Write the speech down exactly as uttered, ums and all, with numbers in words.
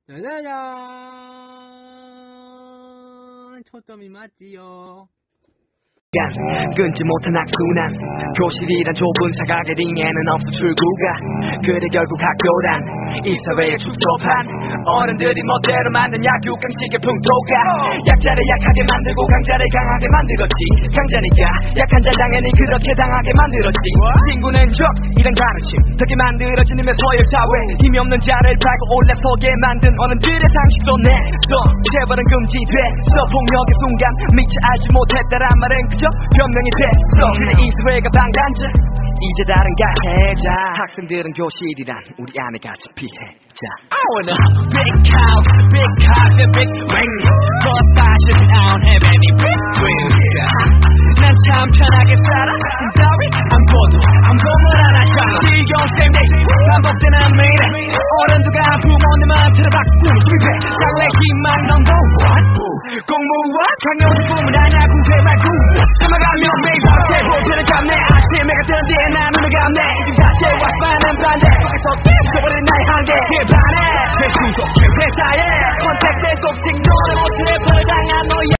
짜자잔, 초점이 맞지요. 끊지 못한 악순환, 교실이란 좁은 사각의 링에는 없어 출구가. 그래 결국 학교란 이 사회의 축소판, 어른들이 멋대로 만든 약육강식의 풍토가 약자를 약하게 만들고 강자를 강하게 만들었지. 강자니까 약한 자 당연히 그렇게 당하게 만들었지. 친구는 적 이런 가르침 덕에 만들어진 힘의 서열 사회, 힘이 없는 자를 팔고 올라서게 만든 어른들의 상식도 내서 재벌은 금지됐어. 폭력의 순간 미처 알지 못했다란 말은 그저 변명이 됐어. 그래 이 사회가 방관자, 이제 다른가 해자. 학생들은 교실이란 우리 안에 갇힌 피해자. I wanna have a big house, big house and big ring, but fashion I don't have any big dreams. 난 참 편하게 살아. 따위 안 보도 안 보면 안 하자. 지겨운 쌤들 반복되는 미래, 어른들과 부모님한테는 박수 실패. 장래 희망 넘버 원 공무원 강요한 꿈은 아냐 구회 말고 참아가며 매일 밤새 호텔을 잡네. 아침에 같은데 난 눈을 감네. 지금 자체와 반은 반대 속에서 깨져버린 나의 한계.